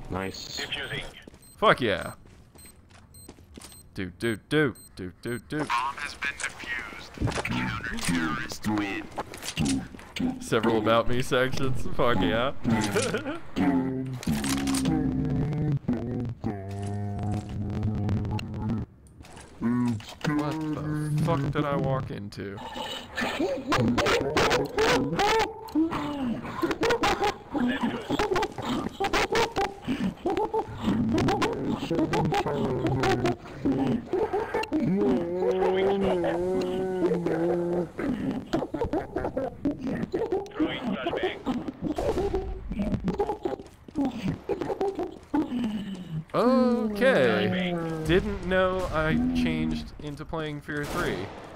Nice. Diffusing. Fuck yeah. Do. Bomb has been defused. Counter-terrorist win. Several about me sections. Fuck yeah. What the fuck did I walk into? Throwing flashbang. Okay. Didn't know I changed into playing Fear 3.